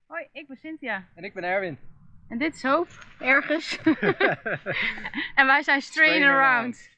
Hoi, ik ben Cynthia. En ik ben Erwin. En dit is Hoop, ergens. En wij zijn Straying Around.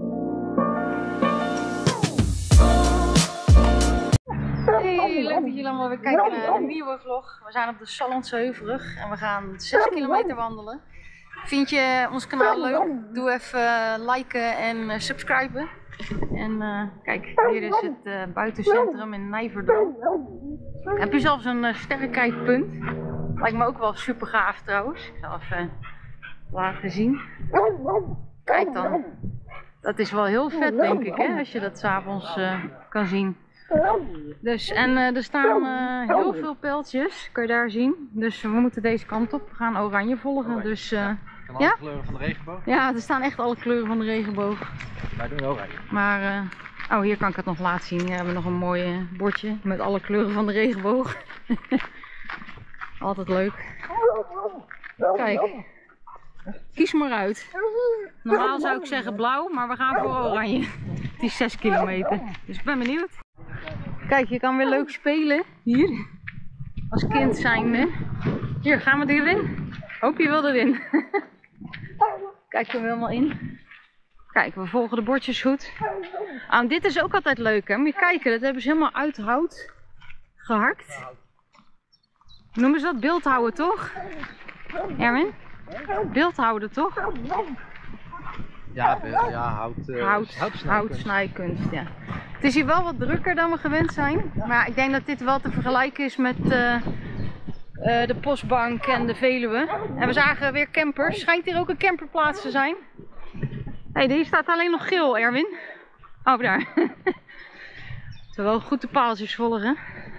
Hey, leuk dat jullie allemaal weer kijken naar een nieuwe vlog. We zijn op de Sallandse Heuvelrug en we gaan 6 kilometer wandelen. Vind je ons kanaal leuk? Doe even liken en subscriben. En kijk, hier is het buitencentrum in Nijverdal. Heb je zelfs een sterrenkijkpunt? Lijkt me ook wel super gaaf trouwens. Ik zal even laten zien. Kijk dan. Dat is wel heel vet denk ik, hè? Als je dat 's avonds kan zien. Dus, en er staan heel veel pijltjes, kan je daar zien. Dus we moeten deze kant op. We gaan oranje volgen. Dus, en alle kleuren van de regenboog? Ja, er staan echt alle kleuren van de regenboog. Wij doen oranje. Maar, oh hier kan ik het nog laten zien. Hier hebben we nog een mooi bordje met alle kleuren van de regenboog. Altijd leuk. Kijk, kies maar uit. Normaal zou ik zeggen blauw, maar we gaan voor oranje. Het is 6 kilometer, dus ik ben benieuwd. Kijk, je kan weer leuk spelen hier. Als kind zijnde. Hier, gaan we erin? Hoop je wil erin. Kijk er helemaal in. Kijk, we volgen de bordjes goed. Ah, dit is ook altijd leuk, hè? Moet je kijken, dat hebben ze helemaal uit hout gehakt. Noemen ze dat beeldhouden, toch? Erwin? Beeldhouden, toch? Ja, houtsnijkunst, ja. Het is hier wel wat drukker dan we gewend zijn. Maar ik denk dat dit wel te vergelijken is met de Postbank en de Veluwe. En we zagen weer campers. Schijnt hier ook een camperplaats te zijn. Hé, hier staat alleen nog geel, Erwin. Oh, daar. Terwijl goed de paaltjes volgen.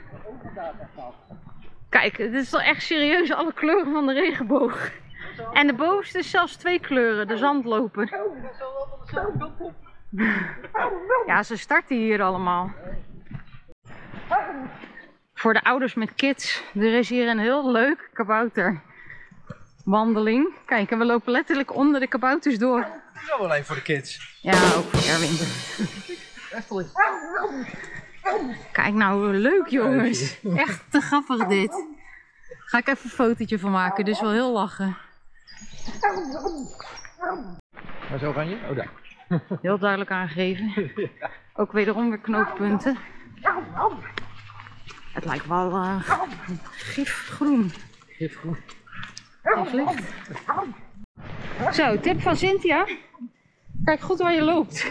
Kijk, dit is toch echt serieus alle kleuren van de regenboog. En de bovenste is zelfs 2 kleuren, de zandloper. Ja, ze starten hier allemaal. Voor de ouders met kids, er is hier een heel leuk kabouterwandeling. Kijk, en we lopen letterlijk onder de kabouters door. Dat is wel alleen voor de kids. Ja, ook voor Erwin. Kijk nou, leuk jongens. Echt te grappig dit. Ga ik even een fotootje van maken, dus wel heel lachen. Waar is oranje? Oh, daar. Heel duidelijk aangegeven. Ook wederom weer knooppunten. Het lijkt wel gifgroen. Gifgroen. Gif licht. Zo, tip van Cynthia. Kijk goed waar je loopt.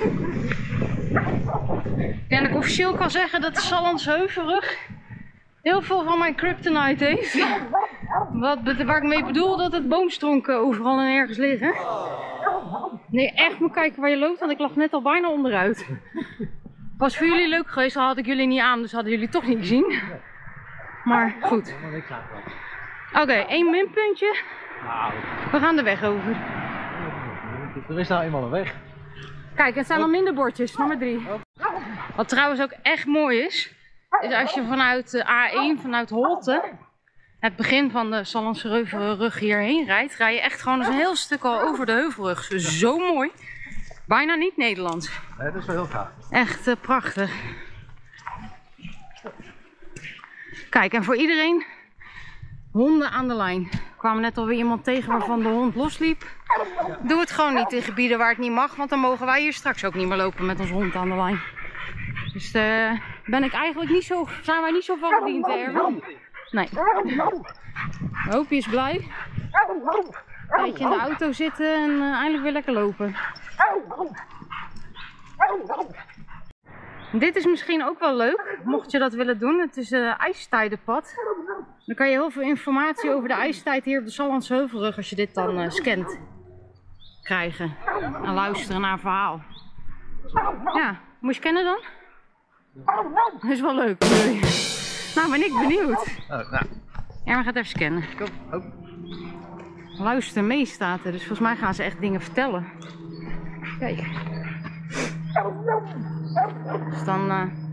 En ik officieel kan zeggen dat de Sallandse Heuvelrug heel veel van mijn kryptonite heeft. Waar ik mee bedoel dat het boomstronken overal en ergens liggen. Nee, echt moet kijken waar je loopt, want ik lag net al bijna onderuit. Was voor jullie leuk geweest, al had ik jullie niet aan, dus hadden jullie toch niet gezien. Maar goed. Oké, 1 minpuntje. We gaan de weg over. Er is nou eenmaal een weg. Kijk, het zijn al minder bordjes, nummer 3. Wat trouwens ook echt mooi is als je vanuit de A1, vanuit Holte, het begin van de Sallandse Heuvelrug hierheen rijdt, rij je echt gewoon eens een heel stuk al over de Heuvelrug. Zo mooi. Bijna niet Nederlands. Nee, dat is wel heel gaaf. Echt prachtig. Kijk, en voor iedereen, honden aan de lijn. Er kwam net alweer iemand tegen waarvan de hond losliep. Doe het gewoon niet in gebieden waar het niet mag, want dan mogen wij hier straks ook niet meer lopen met onze hond aan de lijn. Dus ben ik eigenlijk niet zo, zijn wij niet zo van gediend, Erwin? Nee. Hoopje is blij. Een beetje in de auto zitten en eindelijk weer lekker lopen. Dit is misschien ook wel leuk, mocht je dat willen doen. Het is een ijstijdenpad. Dan kan je heel veel informatie over de ijstijd hier op de Sallandse Heuvelrug, als je dit dan scant, krijgen. En luisteren naar een verhaal. Ja, moet je kennen dan? Dat is wel leuk. Nou, ben ik benieuwd. Oh, nou. Ja, we gaan het even scannen. Kom. Oh. Luister mee staat er, dus volgens mij gaan ze echt dingen vertellen. Kijk. Dus dan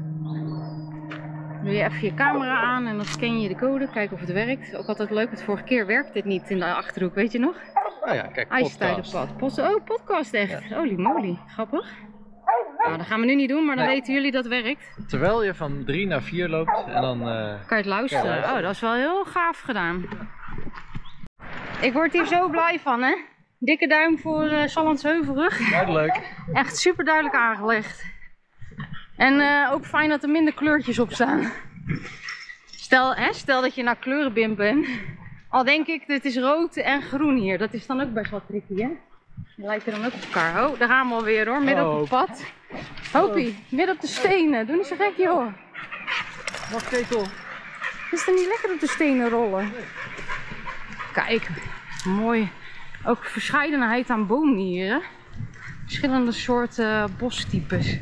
doe je even je camera aan en dan scan je de code, kijken of het werkt. Ook altijd leuk, want vorige keer werkte dit niet in de Achterhoek, weet je nog? Oh ja, kijk, IJstijdenpad. Oh, podcast echt. Ja. Holy moly, grappig. Nou, dat gaan we nu niet doen, maar dan weten jullie dat werkt. Terwijl je van 3 naar 4 loopt en dan... Kan je het luisteren? Oh, dat is wel heel gaaf gedaan. Ik word hier zo blij van, hè? Dikke duim voor Sallandsheuvelrug. Duidelijk. Echt super duidelijk aangelegd. En ook fijn dat er minder kleurtjes op staan. Stel dat je nou kleurenblind bent. Al denk ik, dit is rood en groen hier. Dat is dan ook best wel tricky, hè? Die lijken dan ook op elkaar. Oh, daar gaan we alweer hoor. Midden op het pad. Hopie, midden op de stenen. Doe niet zo gek, joh. Nog ketel. Is het niet lekker op de stenen rollen? Kijk, mooi. Ook verscheidenheid aan boomnieren. Verschillende soorten bostypes.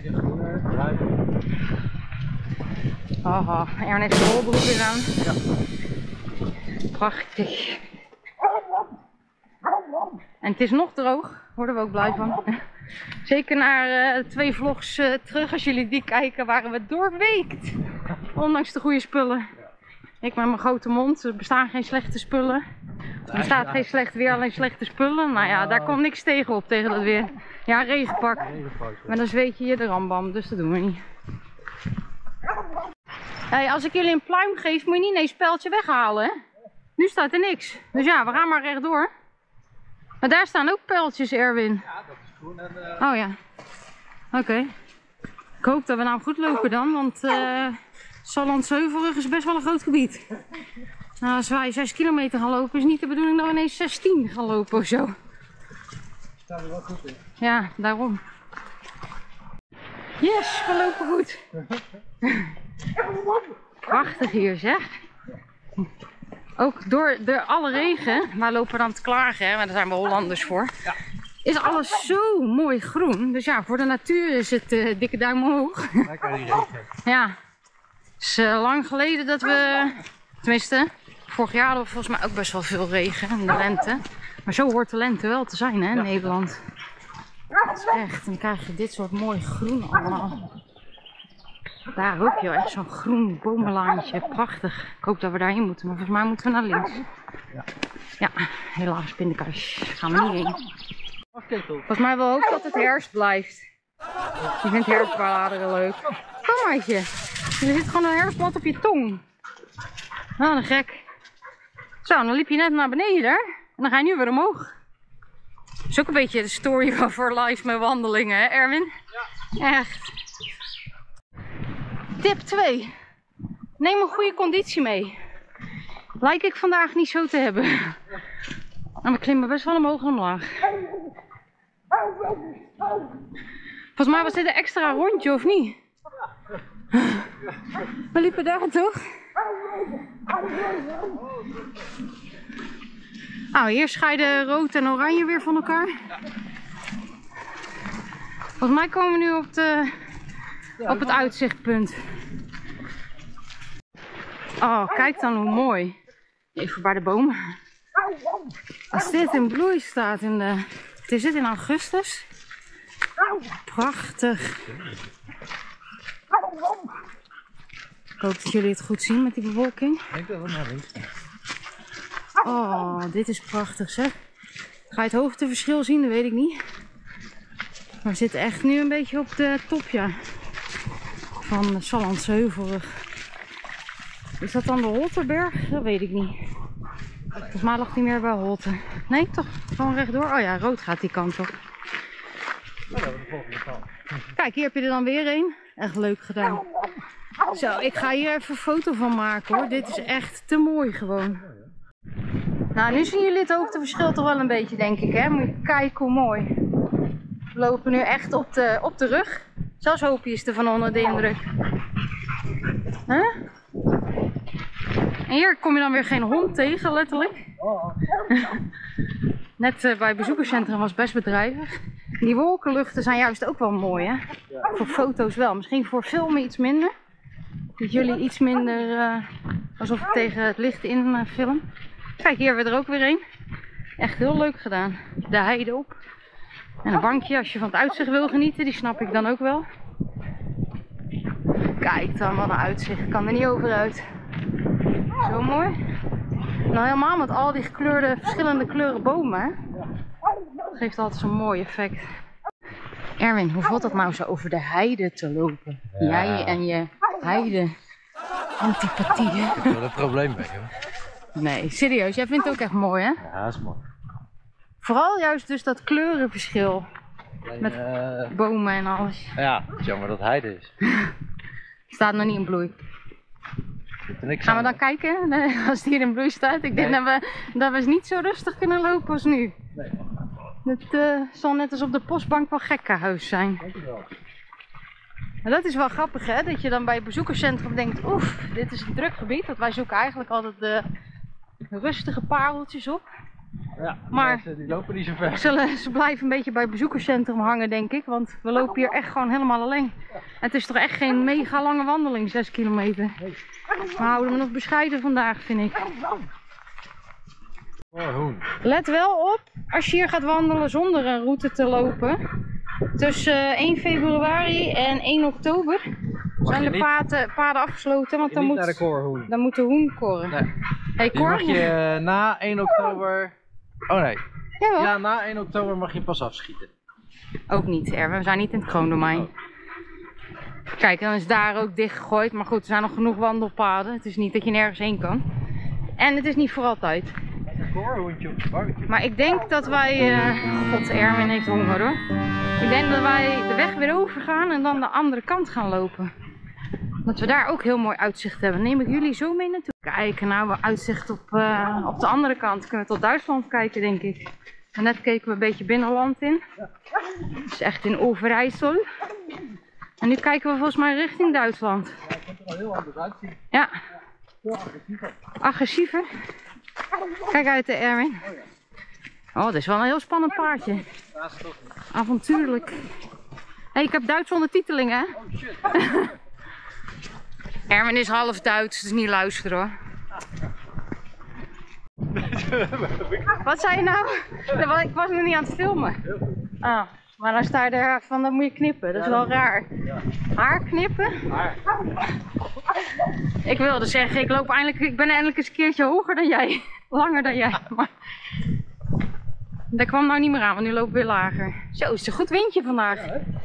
Haha, Ernest heeft de rolbroek weer aan. Prachtig. En het is nog droog, daar worden we ook blij van. Zeker na 2 vlogs terug, als jullie die kijken, waren we doorweekt. Ondanks de goede spullen. Ik met mijn grote mond, er bestaan geen slechte spullen. Er bestaat geen slecht weer, alleen slechte spullen. Nou ja, daar komt niks tegen op, tegen dat weer. Ja, regenpak. Maar dan zweet je je de rambam, dus dat doen we niet. Hey, als ik jullie een pluim geef, moet je niet ineens een pijltje weghalen, hè? Nu staat er niks. Dus ja, we gaan maar rechtdoor. Maar daar staan ook pijltjes, Erwin. Ja, dat is groen en... Oh ja. Oké. Ik hoop dat we nou goed lopen dan, want Sallandsheuvelrug is best wel een groot gebied. Nou, als wij 6 kilometer gaan lopen, is niet de bedoeling dat we ineens 16 gaan lopen of zo. Staan er wel goed in. Ja, daarom. Yes, we lopen goed. Prachtig hier, zeg. Ook door alle regen, wij lopen dan te klagen, hè, maar daar zijn we Hollanders voor. Ja. Is alles zo mooi groen. Dus ja, voor de natuur is het dikke duim omhoog. Lekker die regen. Ja, het is lang geleden dat we, tenminste, vorig jaar hadden we volgens mij ook best wel veel regen in de lente. Maar zo hoort de lente wel te zijn, hè, in Nederland. Dat is echt, en dan krijg je dit soort mooi groen allemaal. Daar ook, joh, echt zo'n groen bomenlaantje, prachtig. Ik hoop dat we daarheen moeten, maar volgens mij moeten we naar links. Ja, helaas, pindakaas, gaan we niet heen. Volgens mij wel ook dat het herfst blijft. Je vindt herfstbladeren leuk. Kom maatje, er zit gewoon een herfstblad op je tong. Nou, een gek. Zo, dan liep je net naar beneden en dan ga je nu weer omhoog. Dat is ook een beetje de story van For Life met wandelingen, hè Erwin? Ja. Echt. Tip 2. Neem een goede conditie mee. Lijk ik vandaag niet zo te hebben. En we klimmen best wel omhoog en omlaag. Volgens mij was dit een extra rondje, of niet? We liepen daar toch? Nou, hier scheiden rood en oranje weer van elkaar. Volgens mij komen we nu op het uitzichtpunt. Oh, kijk dan hoe mooi. Even bij de bomen. Als dit in bloei staat het is dit in augustus. Prachtig. Ik hoop dat jullie het goed zien met die bewolking. Ik denk dat we naar links gaan. Oh, dit is prachtig zeg. Ga je het hoogteverschil zien? Dat weet ik niet. Maar we zitten echt nu een beetje op de top, ja, van Sallandsheuvelrug. Is dat dan de Holterberg? Dat weet ik niet. Volgens mij lag die meer bij Holte. Nee, toch? Gewoon rechtdoor? Oh ja, rood gaat die kant op. Kijk, hier heb je er dan weer een. Echt leuk gedaan. Zo, ik ga hier even een foto van maken hoor. Dit is echt te mooi gewoon. Nou, nu zien jullie het hoogteverschil toch wel een beetje, denk ik, hè? Moet je kijken hoe mooi. We lopen nu echt op de rug. Zelfs Hopie is er van onder de indruk. Huh? En hier kom je dan weer geen hond tegen, letterlijk. Net bij het bezoekerscentrum was best bedrijvig. Die wolkenluchten zijn juist ook wel mooi, hè? Voor foto's wel. Misschien voor filmen iets minder. Dat jullie iets minder alsof ik tegen het licht in film. Kijk, hier hebben we er ook weer een. Echt heel leuk gedaan. De heide op. En een bankje als je van het uitzicht wil genieten. Die snap ik dan ook wel. Kijk dan, wat een uitzicht. Ik kan er niet over uit. Zo mooi. Nou, helemaal met al die gekleurde, verschillende kleuren bomen. Hè? Dat geeft altijd zo'n mooi effect. Erwin, hoe voelt dat nou zo over de heide te lopen? Ja. Jij en je heide antipathieën. Ik heb er wel een probleem mee, hoor. Nee, serieus, jij vindt het ook echt mooi, hè? Ja, dat is mooi. Vooral juist dus dat kleurenverschil. Alleen, Met bomen en alles. ja, het is jammer dat heide is. Staat nog niet in bloei. Zit er niks Gaan we aan. dan kijken als het hier in bloei staat? Ik denk dat we niet zo rustig kunnen lopen als nu. Nee. Het zal net als op de postbank wel gekkenhuis zijn. Dankjewel. Maar dat is wel grappig, hè? Dat je dan bij het bezoekerscentrum denkt, oef, dit is een druk gebied. Want wij zoeken eigenlijk altijd de rustige pareltjes op. Ja, Maar- mensen die lopen niet zo ver. Ze blijven een beetje bij het bezoekerscentrum hangen, denk ik. Want we lopen hier echt gewoon helemaal alleen. En het is toch echt geen mega lange wandeling, 6 kilometer. We houden hem nog bescheiden vandaag, vind ik. Oh, hoen. Let wel op, als je hier gaat wandelen zonder een route te lopen. Tussen 1 februari en 1 oktober zijn je de niet- paden afgesloten. Want Niet dan naar de moet, koorhoen. dan moet de hoen koren. Nee. Hey, Die mag Cor? je na 1 oktober... Oh nee. Jawel. Ja, na 1 oktober mag je pas afschieten. Ook niet, Erwin. We zijn niet in het kroondomein. Oh. Kijk, dan is daar ook dichtgegooid. Maar goed, er zijn nog genoeg wandelpaden. Het is niet dat je nergens heen kan. En het is niet voor altijd. Een koorhoentje op de barbecue. Maar ik denk dat wij... God, Erwin heeft honger, hoor. Ik denk dat wij de weg weer overgaan en dan de andere kant gaan lopen. Dat we daar ook heel mooi uitzicht hebben. Neem ik jullie zo mee naartoe. Kijk, nou, we uitzicht op de andere kant. Kunnen we tot Duitsland kijken, denk ik. En net keken we een beetje binnenland in. Het is echt in Overijssel. En nu kijken we volgens mij richting Duitsland. Ja, het komt er al heel anders uitzien. Ja, Veel agressiever. agressiever. Kijk uit de Erwin. Oh, dit is wel een heel spannend paardje. Ja, is het toch niet. Avontuurlijk. Hey, ik heb Duitse ondertiteling, hè? Oh shit. Erwin is half Duits, dus niet luisteren, hoor. Wat zei je nou? Ik was nog niet aan het filmen. Heel goed. Ah, maar dan sta je er van, dan moet je knippen. Dat is wel raar. Ja. Haar knippen? Maar, Ik wilde zeggen, ik ben eindelijk eens een keertje hoger dan jij. Langer dan jij. Maar dat kwam nou niet meer aan, want nu lopen we weer lager. Zo, is het een goed windje vandaag.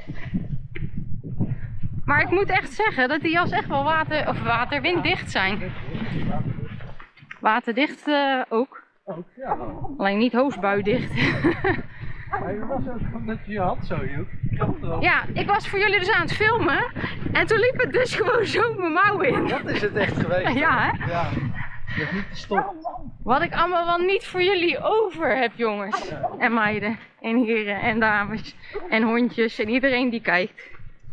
Maar ik moet echt zeggen dat die jas echt wel winddicht zijn. Waterdicht ook. ook, ja. Alleen niet hoosbuidicht. Maar je was ook met je hand zo, Joep. Kracht erop. Ja, ik was voor jullie dus aan het filmen. En toen liep het dus gewoon zo mijn mouw in. Dat is het echt geweest. Ja, hè? Ja. Dat is niet te stoppen. Wat ik allemaal wel niet voor jullie over heb, jongens. En meiden. En heren. En dames. En hondjes. En iedereen die kijkt.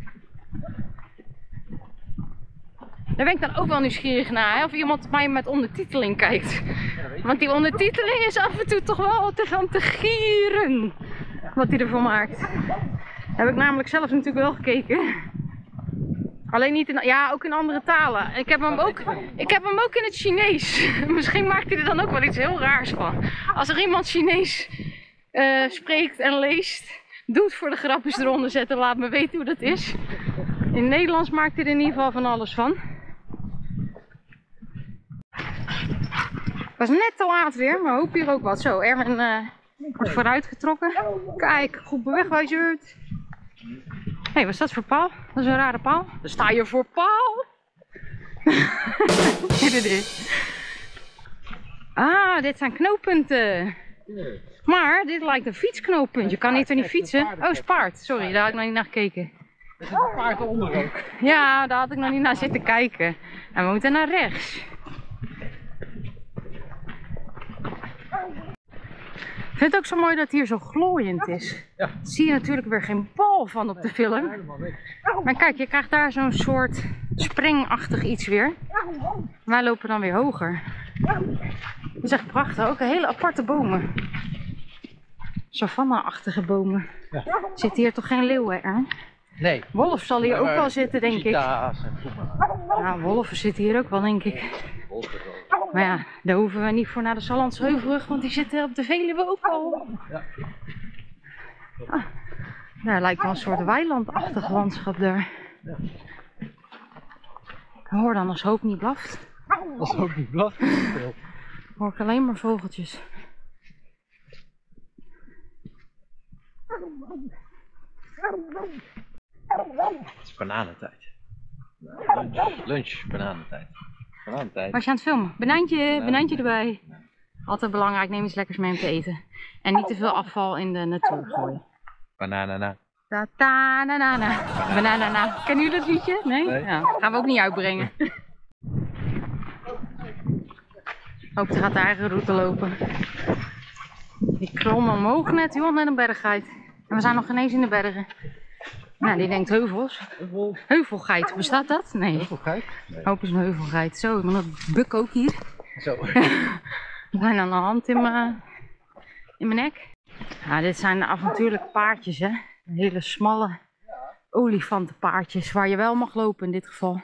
Daar ben ik dan ook wel nieuwsgierig naar. Hè? Of iemand mij met ondertiteling kijkt. Want die ondertiteling is af en toe toch wel te gaan te gieren. Wat hij ervoor maakt. Heb ik namelijk zelf natuurlijk wel gekeken. Alleen niet in, ja, ook in andere talen. Ik heb hem ook in het Chinees. Misschien maakt hij er dan ook wel iets heel raars van. Als er iemand Chinees spreekt en leest, doet voor de grapjes eronder zetten, laat me weten hoe dat is. In het Nederlands maakt hij er in ieder geval van alles van. Het was net te laat weer, maar hoop hier ook wat. Zo, Erwin wordt vooruitgetrokken. Kijk, goed bewegwijzerd. Hé, wat is dat voor paal? Dat is een rare paal. Dan sta je voor paal. Dit zijn knooppunten. Maar dit lijkt een fietsknooppunt. Je kan niet er niet fietsen. Oh, is paard. Sorry, daar had ik nog niet naar gekeken. Er zit een paard onder ook. Ja, daar had ik nog niet naar zitten kijken. En we moeten naar rechts. Ik vind het ook zo mooi dat het hier zo glooiend is. Ja. Daar zie je natuurlijk weer geen bal van op de film. Helemaal niks. Maar kijk, je krijgt daar zo'n soort springachtig iets weer. Wij lopen dan weer hoger. Dat is echt prachtig. Ook hele aparte bomen. Savanna-achtige bomen. Ja. Zitten hier toch geen leeuwen, hè? Nee. Wolf zal hier ook wel zitten, denk ik. Cheetahs en puma. Ja, wolven zitten hier ook wel, denk ik. Maar ja, daar hoeven we niet voor naar de Sallandse Heuvelrug, want die zitten op de Veluwe ook al. Ja. Ah, daar lijkt wel een soort weilandachtig landschap daar. Ja. Ik hoor dan als Hoop niet blaft. Dat is ook niet blad. Hoor ik alleen maar vogeltjes. Het is bananentijd. Lunch, bananentijd. Bananentijd. Was je aan het filmen? Banaantje erbij. Altijd belangrijk, neem iets lekkers mee om te eten. En niet te veel afval in de natuur gooien. Bananana. Ta-ta-na-na-na. Bananana. Kennen jullie dat liedje? Nee? Nee. Ja, gaan we ook niet uitbrengen. Hoop ze gaat haar eigen route lopen. Die klom omhoog net, joh, net een berggeit. En we zijn nog geen eens in de bergen. Nou, die denkt heuvels. Heuvelgeit, bestaat dat? Nee. Heuvelgeit? Nee. Hoop is een heuvelgeit. Zo, ik moet nog buk ook hier. Zo. Bijna een hand in mijn nek. Ja, dit zijn avontuurlijke paardjes, hè. Hele smalle olifantenpaardjes waar je wel mag lopen in dit geval.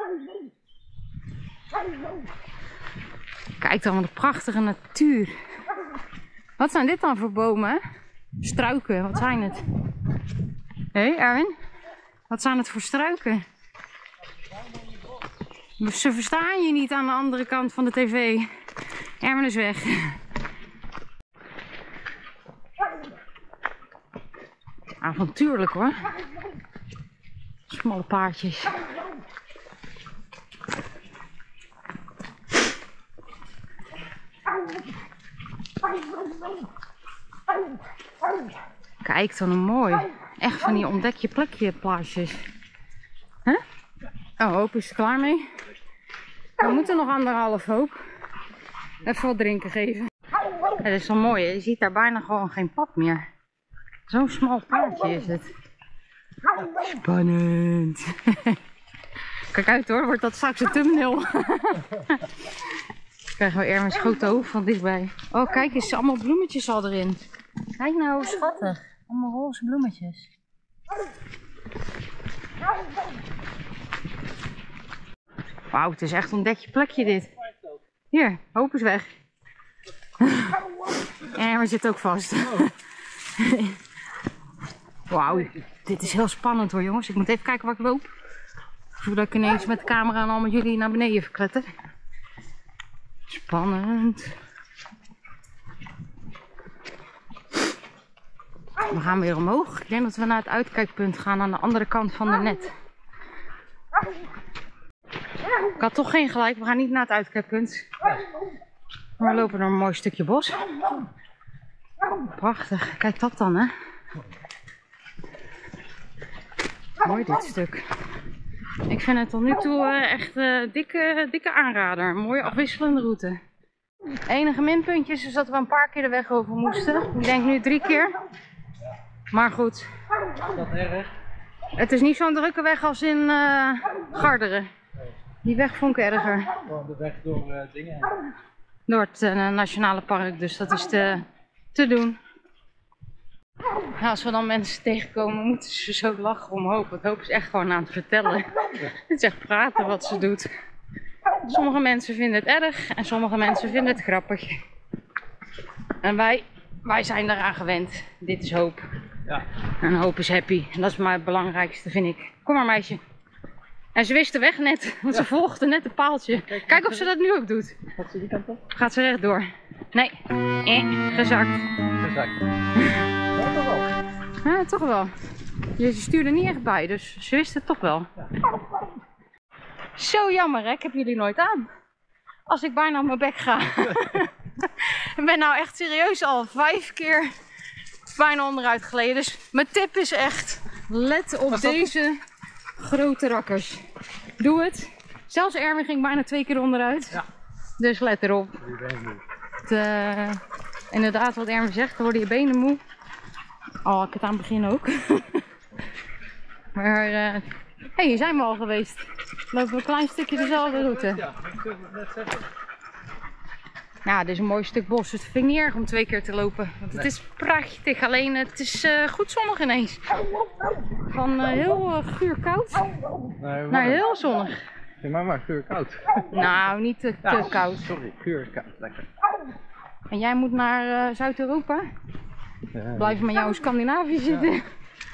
Kijk dan, wat een prachtige natuur. Wat zijn dit dan voor bomen, hè? Struiken, wat zijn het? Hé, Erwin? Wat zijn het voor struiken? Ze verstaan je niet aan de andere kant van de tv. Erwin is weg. Avontuurlijk hoor. Smalle paardjes. Kijk dan, een mooi. Echt van die ontdek je plekje plaatjes. Huh? Oh, Hoop is er klaar mee. We moeten nog 1,5 Hoop. Even wat drinken geven. Ja, dat is wel mooi, hè? Je ziet daar bijna gewoon geen pad meer. Zo'n smal paardje is het. Spannend. Kijk uit hoor, wordt dat straks een thumbnail. Krijgen we Erwin's grote hoofd van dichtbij. Oh kijk eens, allemaal bloemetjes al erin. Kijk nou hoe schattig. Allemaal roze bloemetjes. Wauw, het is echt een ontdek je plekje dit. Hier, Hoop is weg. Erwin zit ook vast. Wauw, dit is heel spannend hoor jongens. Ik moet even kijken waar ik loop. Zodat ik ineens met de camera en al met jullie naar beneden verkletter. Spannend. We gaan weer omhoog. Ik denk dat we naar het uitkijkpunt gaan aan de andere kant van de net. Ik had toch geen gelijk, we gaan niet naar het uitkijkpunt. Maar we lopen door een mooi stukje bos. Prachtig, kijk dat dan hè. Mooi dit stuk. Ik vind het tot nu toe echt dikke aanrader. Een mooie afwisselende route. Het enige minpuntje is dat we een paar keer de weg over moesten. Ik denk nu 3 keer. Maar goed. Is dat erg? Het is niet zo'n drukke weg als in Garderen. Die weg vond ik erger. Gewoon de weg door dingen. Door het nationale park, dus dat is te doen. Ja, als we dan mensen tegenkomen, moeten ze zo lachen om Hoop. Want Hoop is echt gewoon aan het vertellen. Het is echt praten wat ze doet. Sommige mensen vinden het erg en sommige mensen vinden het grappig. En wij zijn daaraan gewend. Dit is Hoop. Ja. En Hoop is happy. En dat is maar het belangrijkste, vind ik. Kom maar meisje. En ze wist de weg net, want ze volgde net het paaltje. Kijk of ze dat nu ook doet. Gaat ze die kant op? Gaat ze rechtdoor? Nee. Gezakt. Gezakt. Ja, toch wel. Ja, toch wel. Je stuurde niet echt bij, dus ze wist het toch wel. Ja. Zo jammer hè, ik heb jullie nooit aan. Als ik bijna op mijn bek ga. Ik ben nou echt serieus al 5 keer bijna onderuit geleden. Dus mijn tip is echt, let op deze grote rakkers. Doe het. Zelfs Erwin ging bijna 2 keer onderuit. Ja. Dus let erop. Inderdaad wat Erwin zegt, dan worden je benen moe. Al had ik het aan het begin ook. Maar hey, hier zijn we al geweest. We lopen een klein stukje dezelfde route. Ja, ik wil het net zeggen. Ja, dit is een mooi stuk bos. Dus het vind ik niet erg om 2 keer te lopen. Want het is prachtig. Alleen het is goed zonnig ineens. Van heel guur koud naar heel zonnig. Ja, maar guur koud. Nou, niet te koud. Sorry, guur koud. Lekker. En jij moet naar Zuid-Europa? Blijf met jou in Scandinavië zitten. Ja.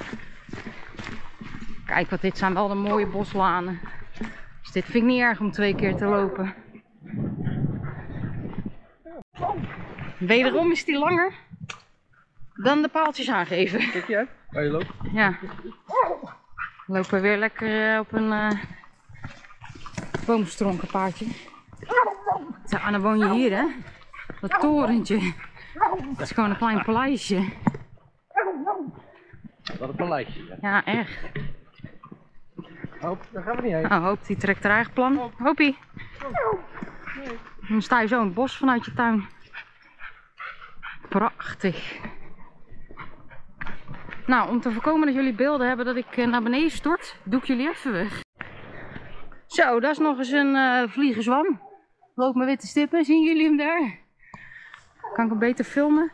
Kijk, wat dit zijn wel de mooie boslanen. Dus dit vind ik niet erg om 2 keer te lopen. Wederom is die langer dan de paaltjes aangeven. Kijk je uit? Waar je loopt? Ja. We lopen weer lekker op een boomstronkenpaardje. Zo, en dan woon je hier, hè? Dat torentje. Dat is gewoon een klein paleisje. Wat een paleisje. Ja. Ja, echt. Hoop, daar gaan we niet heen. Oh, Hoop die trekt haar eigen plan. Hoopie. Dan sta je zo in het bos vanuit je tuin. Prachtig. Nou, om te voorkomen dat jullie beelden hebben dat ik naar beneden stort, doe ik jullie even weg. Zo, dat is nog eens een vliegenzwam. Loopt met witte stippen, zien jullie hem daar? Kan ik hem beter filmen?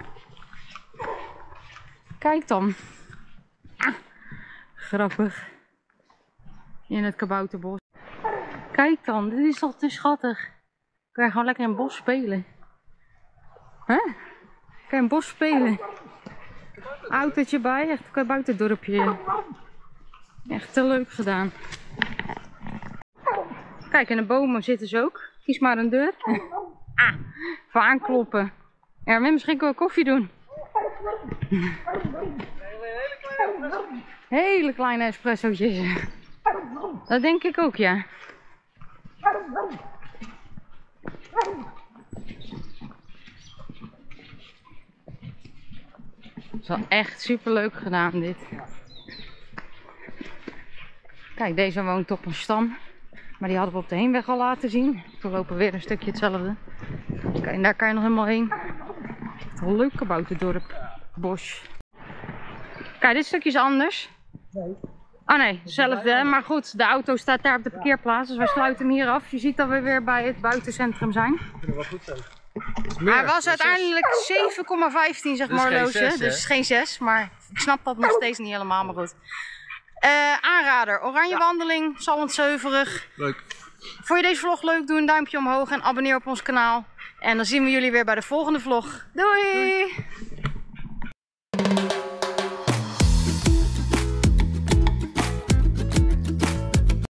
Kijk dan. Ah, grappig. In het kabouterbos. Kijk dan, dit is toch te schattig. Kan je gewoon lekker in het bos spelen. Hè? Kan je in het bos spelen. Autootje bij, echt een buitendorpje. Echt te leuk gedaan. Kijk, in de bomen zitten ze ook. Kies maar een deur. Ah, voor aankloppen. Ja, misschien kan ik koffie doen. Hele kleine espressootjes. Dat denk ik ook, ja. Het is wel echt super leuk gedaan, dit. Kijk, deze woont op een stam. Maar die hadden we op de heenweg al laten zien. We lopen weer een stukje hetzelfde. Kijk, en daar kan je nog helemaal heen. Een leuk kabouterdorp. Bos. Kijk, dit stukje is anders. Nee. Oh nee, hetzelfde. Maar goed, de auto staat daar op de parkeerplaats. Dus wij sluiten hem hier af. Je ziet dat we weer bij het buitencentrum zijn. Ik vind het wel goed zo. Hij was uiteindelijk 7,15 zeg maar horloge. Dus het is geen 6. Maar ik snap dat nog steeds niet helemaal, maar goed. Aanrader, oranje wandeling, Sallandsheuverig. Leuk. Vond je deze vlog leuk? Doe een duimpje omhoog en abonneer op ons kanaal. En dan zien we jullie weer bij de volgende vlog. Doei!